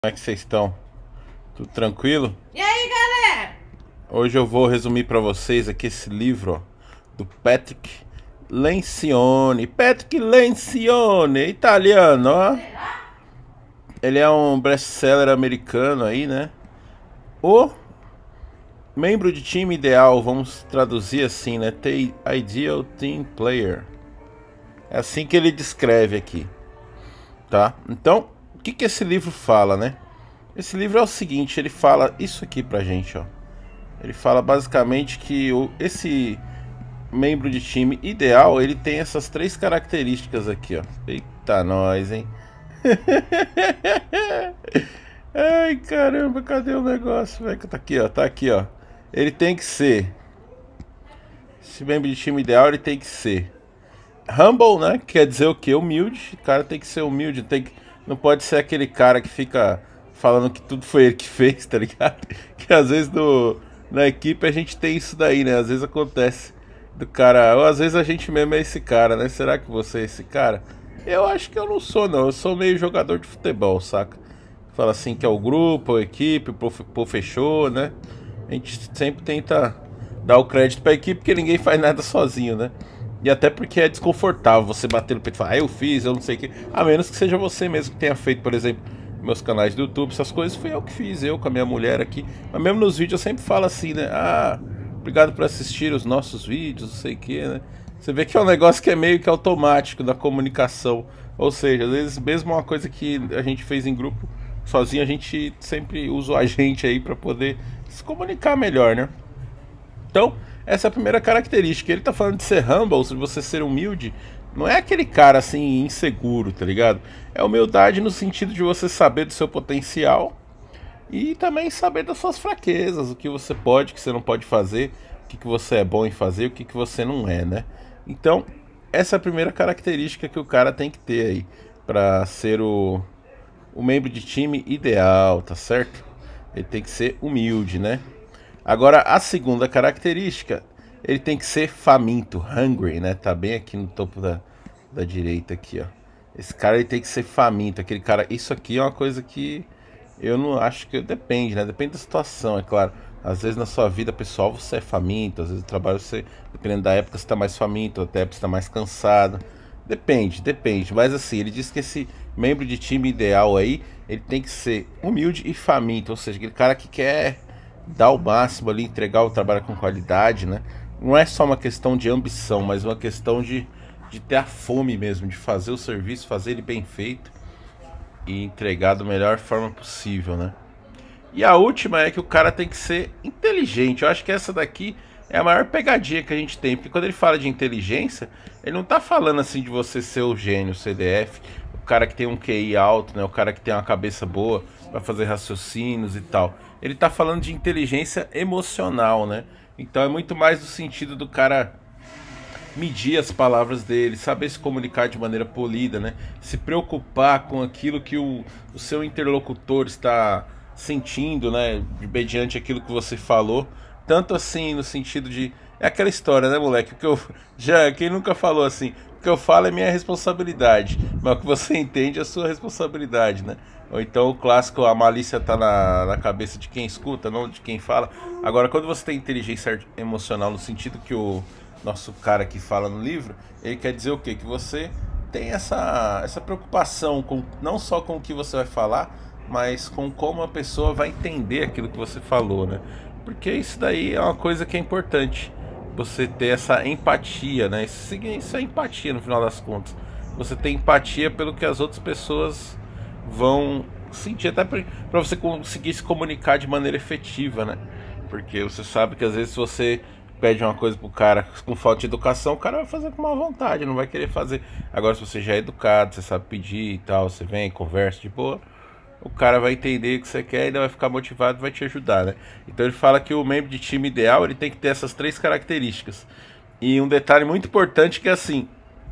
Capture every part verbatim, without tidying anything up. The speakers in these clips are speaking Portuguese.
Como é que vocês estão? Tudo tranquilo? E aí, galera? Hoje eu vou resumir para vocês aqui esse livro, ó, do Patrick Lencioni. Patrick Lencioni, italiano, ó. Ele é um best-seller americano aí, né? O membro de time ideal, vamos traduzir assim, né? The Ideal Team Player. É assim que ele descreve aqui, tá? Então, o que que esse livro fala, né? Esse livro é o seguinte, ele fala isso aqui pra gente, ó. Ele fala basicamente que o, esse membro de time ideal, ele tem essas três características aqui, ó. Eita, nós, hein? Ai, caramba, cadê o negócio, velho? Tá aqui, ó, tá aqui, ó. Ele tem que ser, esse membro de time ideal, ele tem que ser humble, né? Quer dizer o quê? Humilde. O cara tem que ser humilde, tem que, não pode ser aquele cara que fica falando que tudo foi ele que fez, tá ligado? Que às vezes no, na equipe a gente tem isso daí, né? Às vezes acontece do cara, ou às vezes a gente mesmo é esse cara, né? Será que você é esse cara? Eu acho que eu não sou, não. Eu sou meio jogador de futebol, saca? Fala assim que é o grupo, a equipe, pô, fechou, né? A gente sempre tenta dar o crédito pra equipe porque ninguém faz nada sozinho, né? E até porque é desconfortável você bater no peito e falar, ah, eu fiz, eu não sei o que. A menos que seja você mesmo que tenha feito, por exemplo, meus canais do YouTube, essas coisas, fui eu que fiz, eu com a minha mulher aqui. Mas mesmo nos vídeos eu sempre falo assim, né? Ah, obrigado por assistir os nossos vídeos, não sei o que, né? Você vê que é um negócio que é meio que automático da comunicação. Ou seja, às vezes mesmo uma coisa que a gente fez em grupo, sozinho a gente sempre usa a gente aí pra poder se comunicar melhor, né? Então, essa é a primeira característica. Ele tá falando de ser humble, de você ser humilde. Não é aquele cara assim inseguro, tá ligado? É humildade no sentido de você saber do seu potencial e também saber das suas fraquezas, o que você pode, o que você não pode fazer, o que, que você é bom em fazer, o que, que você não é, né? Então, essa é a primeira característica que o cara tem que ter aí pra ser o, o membro de time ideal, tá certo? Ele tem que ser humilde, né? Agora, a segunda característica, ele tem que ser faminto, hungry, né? Tá bem aqui no topo da, da direita aqui, ó. Esse cara ele tem que ser faminto, aquele cara. Isso aqui é uma coisa que eu não acho que depende, né? Depende da situação, é claro. Às vezes na sua vida pessoal você é faminto, às vezes no trabalho você, dependendo da época, você tá mais faminto, até época você tá mais cansado. Depende, depende. Mas assim, ele diz que esse membro de time ideal aí, ele tem que ser humilde e faminto, ou seja, aquele cara que quer dar o máximo ali, entregar o trabalho com qualidade, né? Não é só uma questão de ambição, mas uma questão de, de ter a fome mesmo, de fazer o serviço, fazer ele bem feito e entregar da melhor forma possível, né? E a última é que o cara tem que ser inteligente. Eu acho que essa daqui é a maior pegadinha que a gente tem, porque quando ele fala de inteligência, ele não tá falando assim de você ser o gênio, o C D F, o cara que tem um Q I alto, né? O cara que tem uma cabeça boa para fazer raciocínios e tal. Ele tá falando de inteligência emocional, né? Então é muito mais no sentido do cara medir as palavras dele, saber se comunicar de maneira polida, né? Se preocupar com aquilo que o, o seu interlocutor está sentindo, né? Mediante aquilo que você falou. Tanto assim, no sentido de. É aquela história, né, moleque? O que eu. Já, quem nunca falou assim? O que eu falo é minha responsabilidade, mas o que você entende é a sua responsabilidade, né? Ou então o clássico, a malícia tá na, na cabeça de quem escuta, não de quem fala. Agora, quando você tem inteligência emocional no sentido que o nosso cara que fala no livro, ele quer dizer o quê? Que você tem essa, essa preocupação com, não só com o que você vai falar, mas com como a pessoa vai entender aquilo que você falou, né? Porque isso daí é uma coisa que é importante. Você ter essa empatia, né? Isso, isso é empatia no final das contas. Você tem empatia pelo que as outras pessoas vão sentir, até para você conseguir se comunicar de maneira efetiva, né? Porque você sabe que às vezes se você pede uma coisa pro cara com falta de educação, o cara vai fazer com má vontade, não vai querer fazer. Agora, se você já é educado, você sabe pedir e tal, você vem, conversa de boa, o cara vai entender o que você quer e ainda vai ficar motivado e vai te ajudar, né? Então ele fala que o membro de time ideal, ele tem que ter essas três características. E um detalhe muito importante que é assim,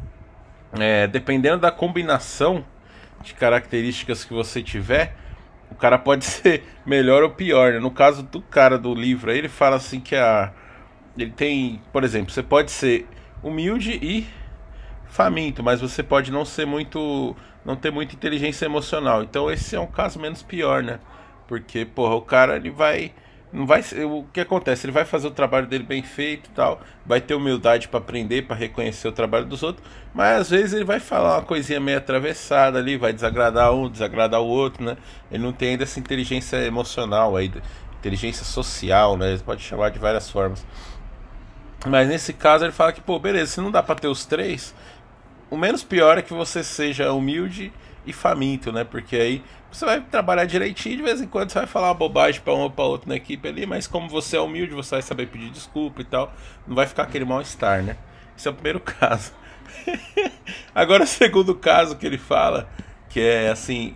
é, dependendo da combinação de características que você tiver, o cara pode ser melhor ou pior, né? No caso do cara do livro aí, ele fala assim que a ele tem, por exemplo, você pode ser humilde e faminto, mas você pode não ser muito não ter muita inteligência emocional. Então esse é um caso menos pior, né? Porque, porra, o cara ele vai não vai ser- o que acontece? Ele vai fazer o trabalho dele bem feito e tal, vai ter humildade para aprender, para reconhecer o trabalho dos outros, mas às vezes ele vai falar uma coisinha meio atravessada ali, vai desagradar um, desagradar o outro, né? Ele não tem ainda essa inteligência emocional aí, inteligência social, né? Ele pode chamar de várias formas. Mas nesse caso ele fala que, pô, beleza, se não dá pra ter os três, o menos pior é que você seja humilde e faminto, né? Porque aí você vai trabalhar direitinho, de vez em quando você vai falar uma bobagem pra um ou pra outro na equipe ali, mas como você é humilde, você vai saber pedir desculpa e tal, não vai ficar aquele mal-estar, né? Esse é o primeiro caso. Agora o segundo caso que ele fala, que é assim,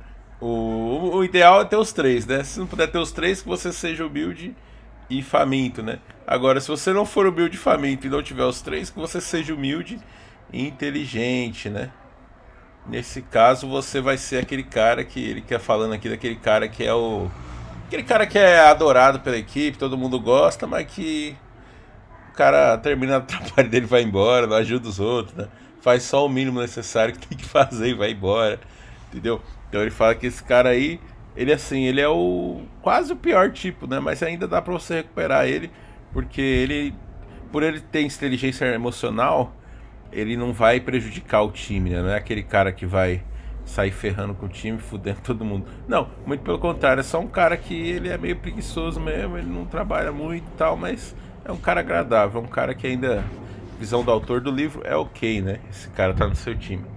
o, o ideal é ter os três, né? Se não puder ter os três, que você seja humilde e faminto, né? Agora, se você não for humilde e faminto e não tiver os três, que você seja humilde e inteligente, né? Nesse caso, você vai ser aquele cara que ele quer falando aqui, daquele cara que é o. Aquele cara que é adorado pela equipe, todo mundo gosta, mas que o cara termina o trabalho dele e vai embora, não ajuda os outros, né? Faz só o mínimo necessário que tem que fazer e vai embora, entendeu? Então ele fala que esse cara aí, ele assim, ele é o quase o pior tipo, né? Mas ainda dá pra você recuperar ele, porque ele, por ele ter inteligência emocional, ele não vai prejudicar o time, né? Não é aquele cara que vai sair ferrando com o time, fudendo todo mundo. Não, muito pelo contrário, é só um cara que ele é meio preguiçoso mesmo, ele não trabalha muito e tal, mas é um cara agradável, é um cara que ainda, visão do autor do livro, é ok, né? Esse cara tá no seu time.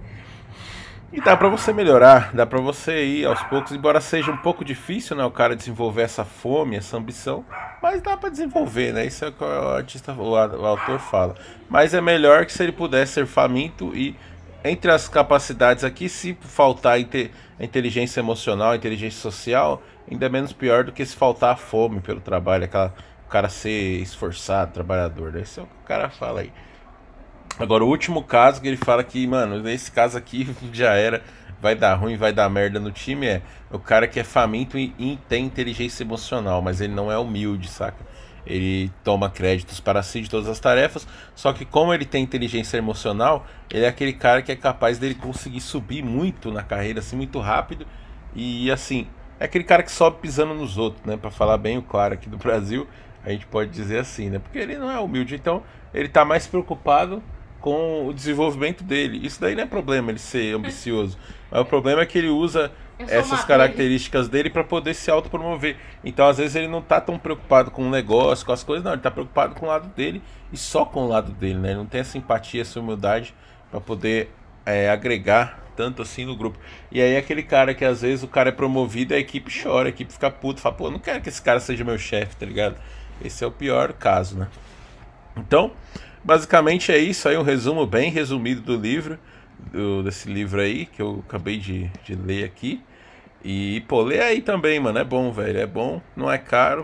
E dá pra você melhorar, dá pra você ir aos poucos, embora seja um pouco difícil, né, o cara desenvolver essa fome, essa ambição, mas dá pra desenvolver, né? Isso é o que o artista, o, o autor fala. Mas é melhor que se ele pudesse ser faminto e entre as capacidades aqui, se faltar a inte- a inteligência emocional, a inteligência social, ainda é menos pior do que se faltar a fome pelo trabalho, aquela, o cara ser esforçado, trabalhador, né? Esse é o que o cara fala aí. Agora, o último caso que ele fala que, mano, nesse caso aqui já era, vai dar ruim, vai dar merda no time, é o cara que é faminto e, e tem inteligência emocional, mas ele não é humilde, saca? Ele toma créditos para si de todas as tarefas, só que como ele tem inteligência emocional, ele é aquele cara que é capaz dele conseguir subir muito na carreira, assim, muito rápido, e assim, é aquele cara que sobe pisando nos outros, né? Pra falar bem o claro aqui do Brasil, a gente pode dizer assim, né? Porque ele não é humilde, então ele tá mais preocupado com o desenvolvimento dele. Isso daí não é problema ele ser ambicioso, mas o problema é que ele usa essas características dele para poder se autopromover. Então, às vezes, ele não tá tão preocupado com o negócio, com as coisas, não. Ele tá preocupado com o lado dele e só com o lado dele, né? Ele não tem essa empatia, essa humildade para poder é, agregar tanto assim no grupo. E aí, aquele cara que às vezes o cara é promovido, a equipe chora, a equipe fica puta, fala, pô, não quero que esse cara seja meu chefe, tá ligado? Esse é o pior caso, né? Então, basicamente é isso aí, um resumo bem resumido do livro, do, desse livro aí, que eu acabei de, de ler aqui. E, pô, lê aí também, mano, é bom, velho, é bom, não é caro.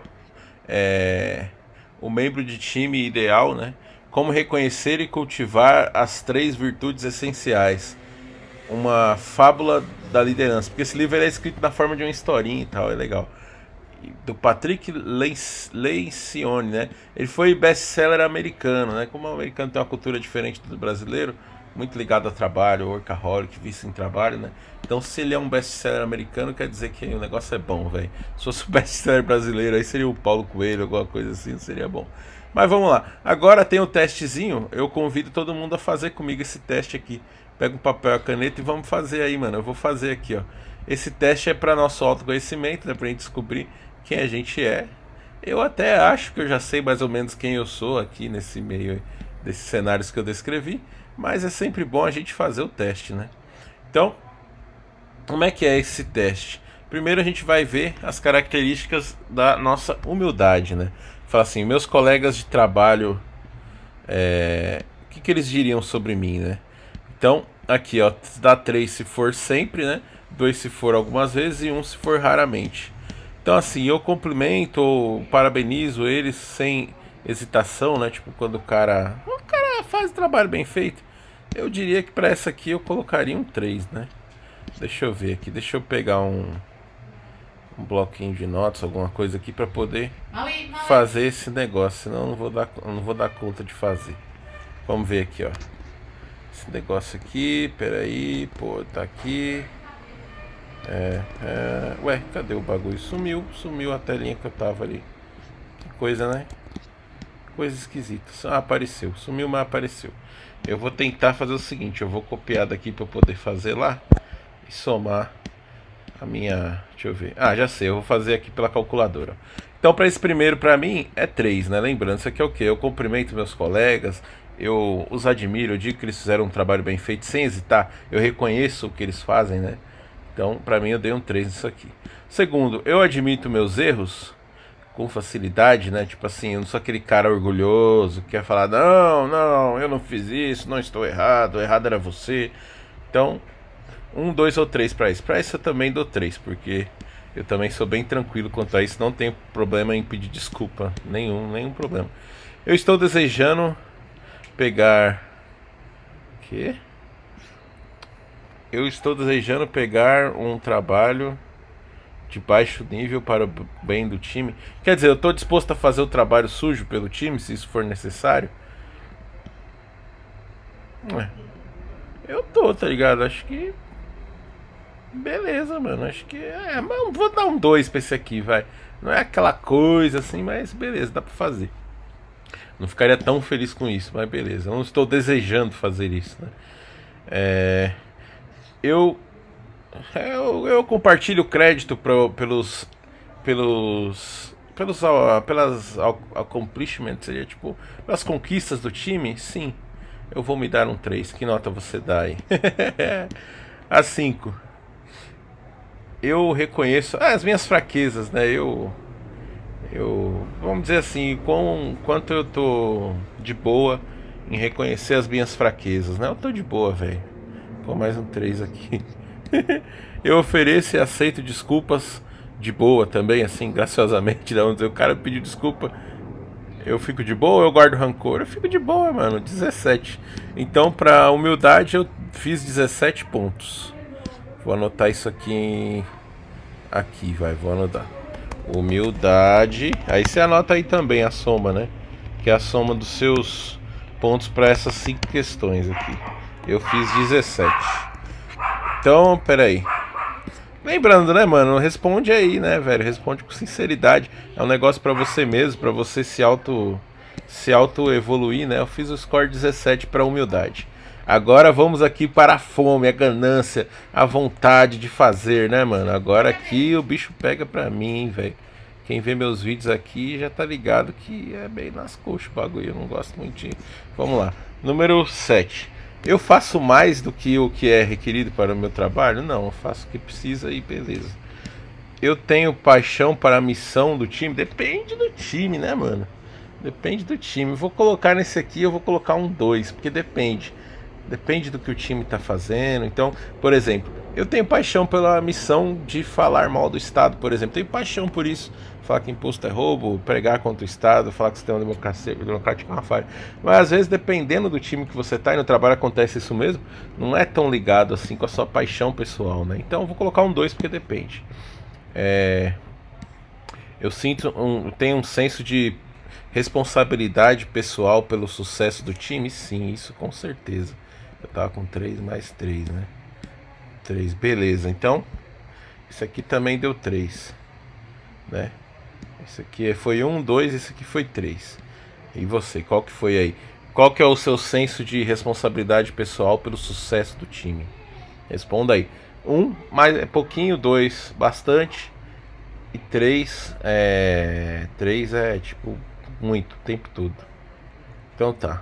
É o membro de time ideal, né? Como reconhecer e cultivar as três virtudes essenciais. Uma fábula da liderança, porque esse livro é escrito na forma de uma historinha e tal, é legal. Do Patrick Lencioni, né? Ele foi best-seller americano, né? Como o americano tem uma cultura diferente do brasileiro, muito ligado ao trabalho, workaholic, vício em trabalho, né? Então, se ele é um best-seller americano, quer dizer que o negócio é bom, velho. Se fosse o best-seller brasileiro, aí seria o Paulo Coelho, alguma coisa assim, não seria bom. Mas vamos lá. Agora tem um testezinho, eu convido todo mundo a fazer comigo esse teste aqui. Pega um papel e a caneta e vamos fazer aí, mano. Eu vou fazer aqui, ó. Esse teste é para nosso autoconhecimento, né? Pra gente descobrir quem a gente é. Eu até acho que eu já sei mais ou menos quem eu sou aqui nesse meio desses cenários que eu descrevi, mas é sempre bom a gente fazer o teste, né? Então, como é que é esse teste? Primeiro a gente vai ver as características da nossa humildade, né? Fala assim, meus colegas de trabalho, é... o que, que eles diriam sobre mim, né? Então, aqui, ó, dá três se for sempre, né? Dois se for algumas vezes e um se for raramente. Então, assim, eu cumprimento ou parabenizo eles sem hesitação, né? Tipo, quando o cara, o cara faz o trabalho bem feito. Eu diria que para essa aqui eu colocaria um três, né? Deixa eu ver aqui, deixa eu pegar um, um bloquinho de notas, alguma coisa aqui para poder fazer esse negócio, senão eu não vou dar, eu não vou dar conta de fazer. Vamos ver aqui, ó. Esse negócio aqui, peraí, pô, tá aqui. É, é, ué, cadê o bagulho? Sumiu, sumiu a telinha que eu tava ali. Que coisa, né? Coisa esquisita. Ah, apareceu, sumiu, mas apareceu. Eu vou tentar fazer o seguinte, eu vou copiar daqui pra eu poder fazer lá e somar a minha... Deixa eu ver. Ah, já sei, eu vou fazer aqui pela calculadora. Então, para esse primeiro, para mim, é três, né? Lembrando, isso aqui é o quê? Eu cumprimento meus colegas, eu os admiro, eu digo que eles fizeram um trabalho bem feito, sem hesitar. Eu reconheço o que eles fazem, né? Então, para mim, eu dei um três nisso aqui. Segundo, eu admito meus erros com facilidade, né? Tipo assim, eu não sou aquele cara orgulhoso que quer falar, não, não, eu não fiz isso, não estou errado, o errado era você. Então, um, dois ou três para isso. Para isso eu também dou três, porque eu também sou bem tranquilo quanto a isso, não tenho problema em pedir desculpa, nenhum, nenhum problema. Eu estou desejando pegar... Que? Eu estou desejando pegar um trabalho de baixo nível para o bem do time. Quer dizer, eu estou disposto a fazer o trabalho sujo pelo time, se isso for necessário. É. Eu tô, tá ligado? Acho que... Beleza, mano. Acho que... É, mas vou dar um dois pra esse aqui, vai. Não é aquela coisa assim, mas beleza, dá pra fazer. Não ficaria tão feliz com isso, mas beleza. Eu não estou desejando fazer isso, né? É... Eu... Eu, eu compartilho o crédito pro, pelos... Pelos... Pelos... Pelas accomplishments, seria tipo... Pelas conquistas do time, sim. Eu vou me dar um três. Que nota você dá aí? A cinco. Eu reconheço ah, as minhas fraquezas, né? Eu... Eu... Vamos dizer assim, com, quanto eu tô de boa em reconhecer as minhas fraquezas, né? Eu tô de boa, velho. Pô, mais um três aqui. Eu ofereço e aceito desculpas de boa também, assim, graciosamente. Vamos dizer, o cara pediu desculpa, eu fico de boa ou eu guardo rancor? Eu fico de boa, mano, dezessete. Então, pra humildade, eu fiz dezessete pontos. Vou anotar isso aqui. Aqui, vai, vou anotar. Humildade. Aí você anota aí também a soma, né? Que é a soma dos seus pontos para essas cinco questões aqui. Eu fiz dezessete. Então, peraí. Lembrando, né, mano? Responde aí, né, velho? Responde com sinceridade. É um negócio pra você mesmo, pra você se auto se auto evoluir, né? Eu fiz o score dezessete pra humildade. Agora vamos aqui para a fome, a ganância, a vontade de fazer, né, mano? Agora aqui o bicho pega pra mim, velho. Quem vê meus vídeos aqui já tá ligado que é bem nas coxas o bagulho. Eu não gosto muito de... Vamos lá. Número sete. Eu faço mais do que o que é requerido para o meu trabalho? Não, eu faço o que precisa e beleza. Eu tenho paixão para a missão do time? Depende do time, né, mano? Depende do time. Vou colocar nesse aqui, eu vou colocar um dois, porque depende. Depende do que o time tá fazendo. Então, por exemplo, eu tenho paixão pela missão de falar mal do Estado, por exemplo. Tenho paixão por isso. Falar que imposto é roubo, pregar contra o Estado, falar que o sistema democrático é uma falha. Mas às vezes, dependendo do time que você tá e no trabalho acontece isso mesmo, não é tão ligado assim com a sua paixão pessoal, né? Então eu vou colocar um dois porque depende. É... Eu sinto um, tenho um senso de responsabilidade pessoal pelo sucesso do time? Sim, isso com certeza. Eu tava com três mais três, né? três, beleza. Então, isso aqui também deu três, né? Isso aqui foi um, dois, esse aqui foi três. E você, qual que foi aí? Qual que é o seu senso de responsabilidade pessoal pelo sucesso do time? Responda aí. Um, mais é pouquinho, dois, bastante. E três, é... Três é tipo muito, o tempo todo. Então tá.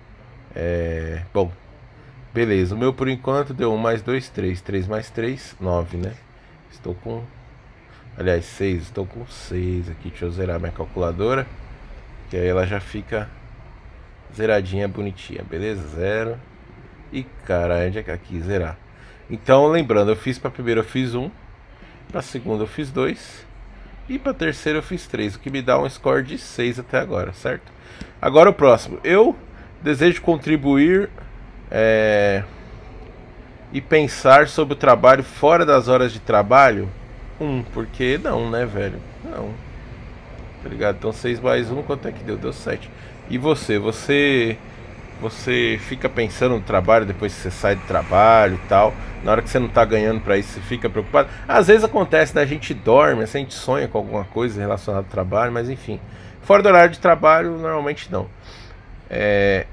É... Bom. Beleza, o meu por enquanto deu um mais dois, três. três mais três, nove, né? Estou com... Aliás, seis. Estou com seis aqui. Deixa eu zerar minha calculadora. Que aí ela já fica zeradinha, bonitinha. Beleza? Zero. E caralho, onde é que aqui? Zerar. Então, lembrando, eu fiz pra primeira eu fiz um. Pra segunda eu fiz dois. E pra terceira eu fiz três. O que me dá um score de seis até agora, certo? Agora o próximo. Eu desejo contribuir... É... E pensar sobre o trabalho fora das horas de trabalho? Um, porque não, né, velho? Não. Tá ligado? Então seis mais um, quanto é que deu? Deu sete. E você? Você você fica pensando no trabalho depois que você sai do trabalho e tal. Na hora que você não tá ganhando pra isso, você fica preocupado. Às vezes acontece, né? A gente dorme, assim, a gente sonha com alguma coisa relacionada ao trabalho, mas enfim. Fora do horário de trabalho, normalmente não. É...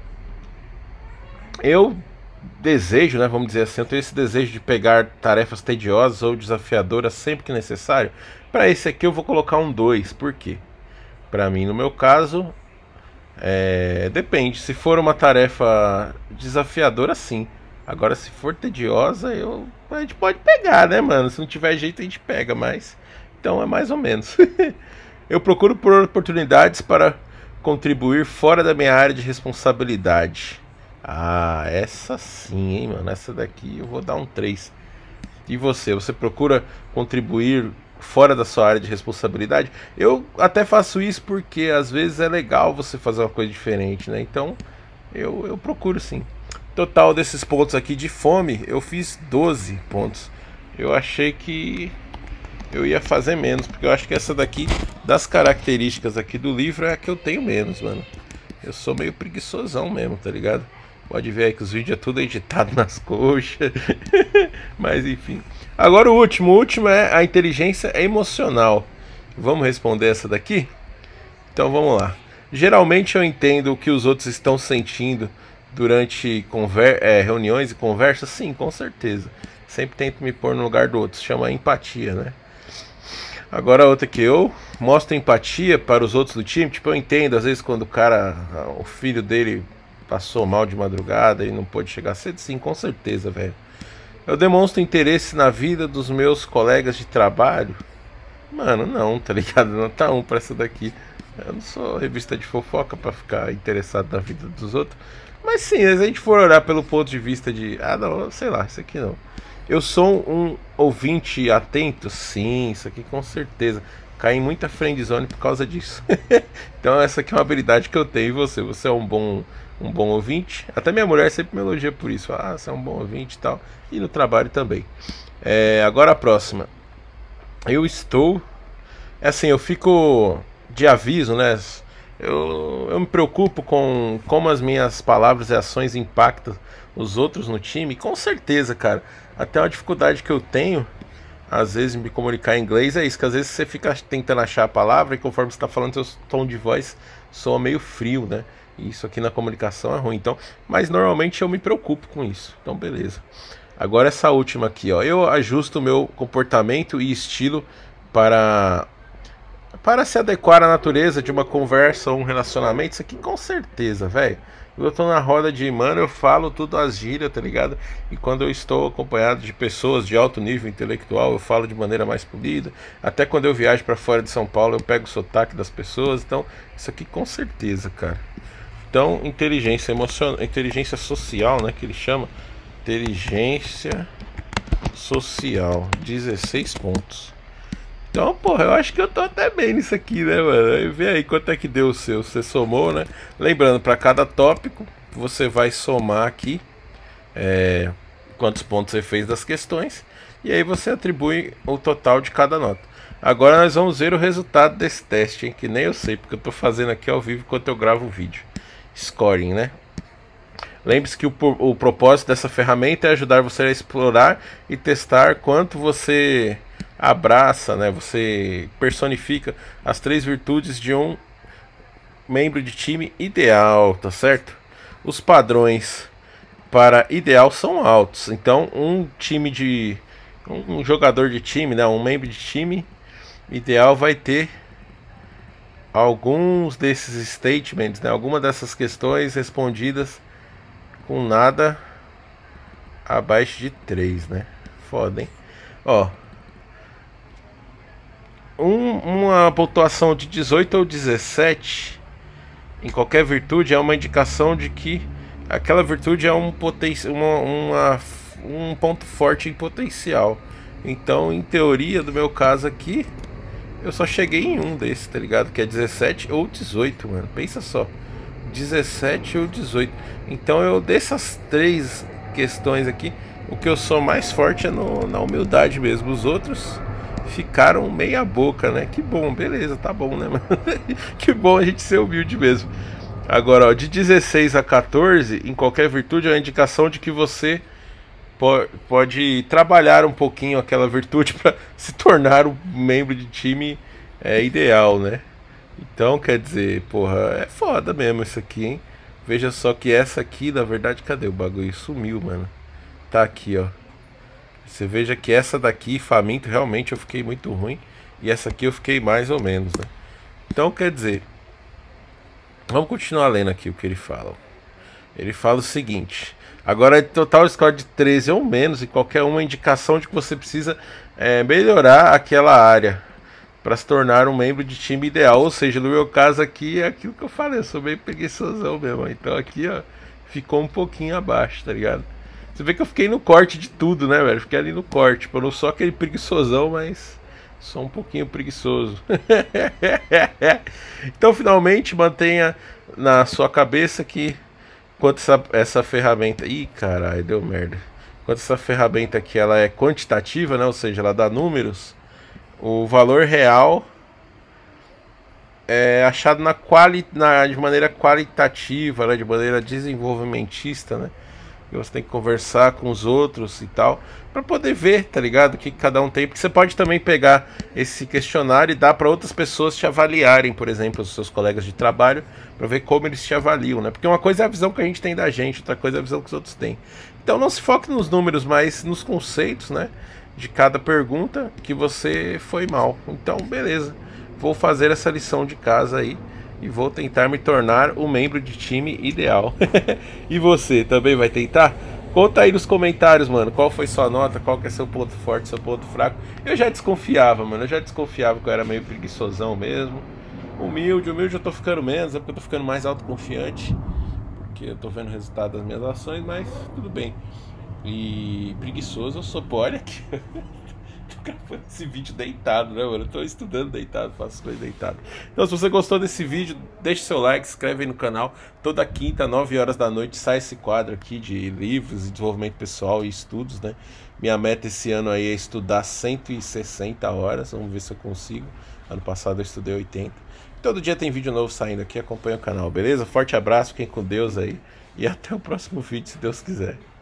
Eu desejo, né? Vamos dizer assim, eu tenho esse desejo de pegar tarefas tediosas ou desafiadoras sempre que necessário. Pra esse aqui eu vou colocar um dois. Por quê? Pra mim, no meu caso, é... depende. Se for uma tarefa desafiadora, sim. Agora, se for tediosa, eu... a gente pode pegar, né, mano? Se não tiver jeito, a gente pega, mas... Então, é mais ou menos. Eu procuro por oportunidades para contribuir fora da minha área de responsabilidade. Ah, essa sim, hein, mano? Essa daqui eu vou dar um três. E você? Você procura contribuir fora da sua área de responsabilidade? Eu até faço isso porque às vezes é legal você fazer uma coisa diferente, né? Então, eu, eu procuro sim. Total desses pontos aqui de fome, eu fiz doze pontos. Eu achei que eu ia fazer menos, porque eu acho que essa daqui, das características aqui do livro, é a que eu tenho menos, mano. Eu sou meio preguiçosão mesmo, tá ligado? Pode ver aí que os vídeos é tudo editado nas coxas. Mas enfim. Agora o último, o último é a inteligência emocional. Vamos responder essa daqui? Então vamos lá. Geralmente eu entendo o que os outros estão sentindo durante conver é, reuniões e conversas? Sim, com certeza. Sempre tento me pôr no lugar do outro. Se chama empatia, né? Agora a outra que eu mostro empatia para os outros do time. Tipo, eu entendo, às vezes quando o cara, o filho dele passou mal de madrugada e não pôde chegar cedo. Sim, com certeza, velho. Eu demonstro interesse na vida dos meus colegas de trabalho? Mano, não, tá ligado? Não tá um pra essa daqui. Eu não sou revista de fofoca pra ficar interessado na vida dos outros. Mas sim, se a gente for olhar pelo ponto de vista de... Ah, não, sei lá, isso aqui não. Eu sou um ouvinte atento? Sim, isso aqui com certeza. Caí em muita friendzone por causa disso. Então essa aqui é uma habilidade que eu tenho. E você? Você é um bom, um bom ouvinte? Até minha mulher sempre me elogia por isso. Ah, você é um bom ouvinte e tal. E no trabalho também. É, agora a próxima. Eu estou... É assim, eu fico de aviso, né? Eu, eu me preocupo com como as minhas palavras e ações impactam os outros no time. Com certeza, cara. Até uma dificuldade que eu tenho, às vezes, me comunicar em inglês é isso. Que às vezes você fica tentando achar a palavra e conforme você está falando, seu tom de voz soa meio frio, né? E isso aqui na comunicação é ruim. Então, mas normalmente eu me preocupo com isso. Então, beleza. Agora essa última aqui, ó. Eu ajusto o meu comportamento e estilo para... para se adequar à natureza de uma conversa ou um relacionamento. Isso aqui com certeza, velho. Eu tô na roda de mano, eu falo tudo as gírias, tá ligado? E quando eu estou acompanhado de pessoas de alto nível intelectual, eu falo de maneira mais polida. Até quando eu viajo para fora de São Paulo, eu pego o sotaque das pessoas. Então, isso aqui com certeza, cara. Então, inteligência emocional, inteligência social, né, que ele chama. Inteligência social, dezesseis pontos. Então, porra, eu acho que eu tô até bem nisso aqui, né, mano? Vê aí quanto é que deu o seu. Você somou, né? Lembrando, para cada tópico, você vai somar aqui é, quantos pontos você fez das questões. E aí você atribui o total de cada nota. Agora nós vamos ver o resultado desse teste, hein? Que nem eu sei, porque eu tô fazendo aqui ao vivo enquanto eu gravo o vídeo. Scoring, né? Lembre-se que o, o propósito dessa ferramenta é ajudar você a explorar e testar quanto você... abraça, né? Você personifica as três virtudes de um membro de time ideal, tá certo? Os padrões para ideal são altos. Então, um time de um jogador de time, né? Um membro de time ideal vai ter alguns desses statements, né? Alguma dessas questões respondidas com nada abaixo de três, né? Foda, hein? Ó, Um, uma pontuação de dezoito ou dezessete em qualquer virtude é uma indicação de que aquela virtude é um, poten uma, uma, um ponto forte em potencial. Então, em teoria, do meu caso aqui, eu só cheguei em um desses, tá ligado? Que é dezessete ou dezoito, mano. Pensa só, dezessete ou dezoito. Então, eu dessas três questões aqui, o que eu sou mais forte é no, na humildade mesmo. Os outros... ficaram meia boca, né? Que bom, beleza, tá bom, né, mano? Que bom a gente ser humilde mesmo. Agora, ó, de dezesseis a quatorze, em qualquer virtude, é a indicação de que você po pode trabalhar um pouquinho aquela virtude para se tornar um membro de time é, ideal, né? Então, quer dizer, porra, é foda mesmo isso aqui, hein? Veja só que essa aqui, na verdade, cadê o bagulho? Sumiu, mano. Tá aqui, ó. Você veja que essa daqui, faminto, realmente eu fiquei muito ruim. E essa aqui eu fiquei mais ou menos, né? Então, quer dizer, vamos continuar lendo aqui o que ele fala. Ele fala o seguinte: agora, total score de treze ou menos, e qualquer uma indicação de que você precisa é, melhorar aquela área para se tornar um membro de time ideal. Ou seja, no meu caso aqui é aquilo que eu falei, eu sou meio preguiçosão mesmo. Então aqui, ó, ficou um pouquinho abaixo, tá ligado? Você vê que eu fiquei no corte de tudo, né, velho? Fiquei ali no corte. Tipo, eu não sou aquele preguiçosão, mas sou um pouquinho preguiçoso. Então, finalmente, mantenha na sua cabeça que enquanto essa, essa ferramenta... Ih, caralho, deu merda. Enquanto essa ferramenta aqui ela é quantitativa, né? Ou seja, ela dá números. O valor real é achado na quali, na, de maneira qualitativa, né? De maneira desenvolvimentista, né? E você tem que conversar com os outros e tal, para poder ver, tá ligado? O que cada um tem. Porque você pode também pegar esse questionário e dar para outras pessoas te avaliarem, por exemplo, os seus colegas de trabalho, para ver como eles te avaliam, né? Porque uma coisa é a visão que a gente tem da gente, outra coisa é a visão que os outros têm. Então não se foque nos números, mas nos conceitos, né? De cada pergunta que você foi mal. Então, beleza. Vou fazer essa lição de casa aí e vou tentar me tornar o membro de time ideal. E você também vai tentar? Conta aí nos comentários, mano, qual foi sua nota, qual que é seu ponto forte, seu ponto fraco. Eu já desconfiava, mano, eu já desconfiava que eu era meio preguiçosão mesmo. Humilde, humilde eu tô ficando menos, é porque eu tô ficando mais autoconfiante, porque eu tô vendo o resultado das minhas ações, mas tudo bem. E preguiçoso eu sou, pô, olha aqui. Tô gravando esse vídeo deitado, né, mano? Eu tô estudando deitado, faço coisa deitado. Então, se você gostou desse vídeo, deixe seu like, se inscreve aí no canal. Toda quinta, nove horas da noite, sai esse quadro aqui de livros e desenvolvimento pessoal e estudos, né? Minha meta esse ano aí é estudar cento e sessenta horas. Vamos ver se eu consigo. Ano passado eu estudei oitenta. Todo dia tem vídeo novo saindo aqui, acompanha o canal, beleza? Forte abraço, fiquem com Deus aí. E até o próximo vídeo, se Deus quiser.